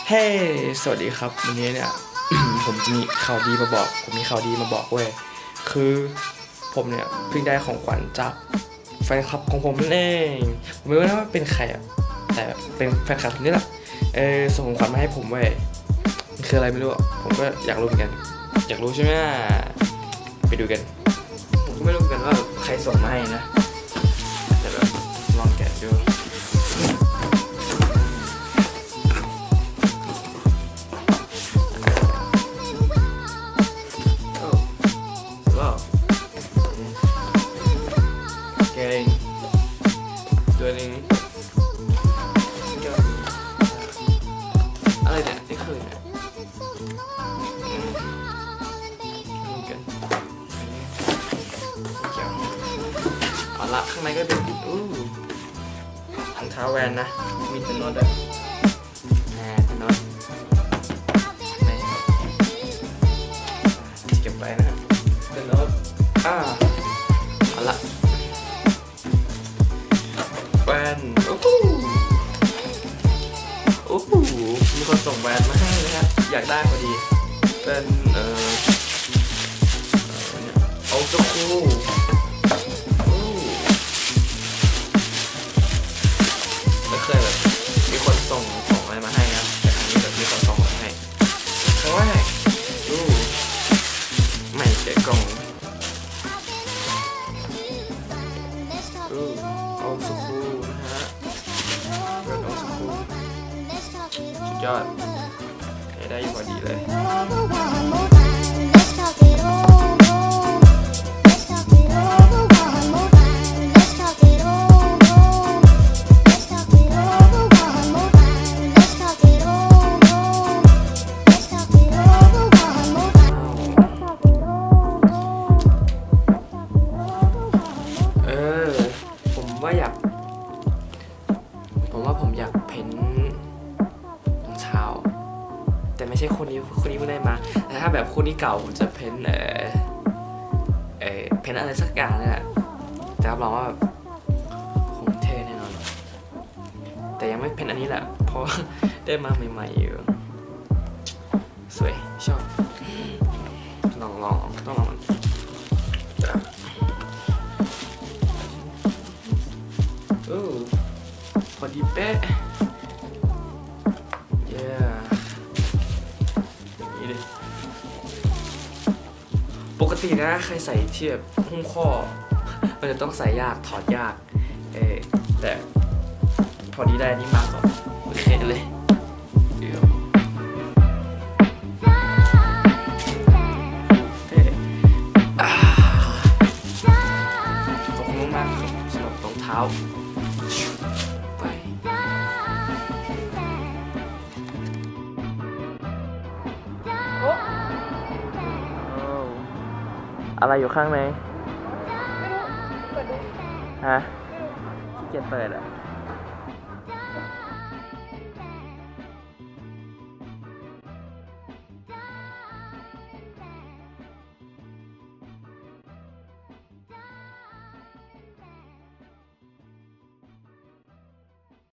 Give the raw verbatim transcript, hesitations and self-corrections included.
เฮ้ สวัสดีครับวันนี้เนี่ย ผมจะมีข่าวดีมาบอกผมมีข่าวดีมาบอกเว้ยคือผมเนี่ยเพิ่งได้ของขวัญจากแฟนคลับของผมนั่นเองผมไม่รู้นะว่าเป็นใครอ่ะแต่เป็นแฟนคลับคนนี้แหละเออส่งของขวัญมาให้ผมเว้ยมันคืออะไรไม่รู้ผมก็อยากรู้เหมือนกันอยากรู้ใช่ไหมไปดูกันผมก็ไม่รู้เหมือนกันว่าใครส่งมาให้นะแต่แบบลองแกะดูตัวนึงอะไรเนี่ยนี่คือเนี่ยกันเกี่ยวเอาละข้างในก็เป็นอู้รองเท้าแวนนะมีตัวโน้ตด้วยแหมตัวโน้ตไหนเก็บไปนะตัวโน้ตอ่าเอาละแวนโอ้โหโอ้โหมีคนส่งแวนมาให้นะครับอยากได้พอดีเป็นเอ่อเอาตะคูไม่เคยแบบมีคนส่งของอะไรมาให้นะแต่ครั้งนี้แบบมีคนส่งมาให้ครั้งแรกดูไม่เจอกล่องดูเอาตะคูสุดยอดได้อยู่พอดีเลยเออผมว่าอยากผมว่าผมอยากเพ้นแต่ไม่ใช่คนนี้คนนี้เพิ่งได้มาแต่ถ้าแบบคนนี้เก่าผมจะเพ้นเออเออเพ้นอะไรสักอย่างนี่แหละแต่รับรองว่าคงเท่แน่นอนแต่ยังไม่เพ้นอันนี้แหละเพราะได้มาใหม่ๆอยู่สวยชอบลองลองต้องลองมันโอ้พอดีเป๊ะปกตินะใครใส่ที่แบบหุ้มข้อมันจะต้องใส่ยากถอดยากเออแต่พอดีได้นี่มากกว่าโอเคเลยเดี๋ยวขอบคุณมากครับสำหรับรองเท้าไปอะไรอยู่ข้างในไม่รู้เปิดดูฮะขี้เกียจเปิดอ่ะ